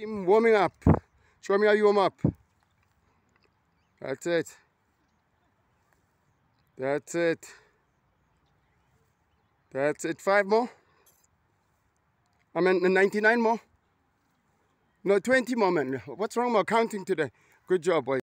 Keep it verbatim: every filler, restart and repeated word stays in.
Team warming up. Show me how you warm up. That's it. That's it. That's it. Five more. I mean ninety-nine more. No, twenty more, man. What's wrong with counting today? Good job, boy.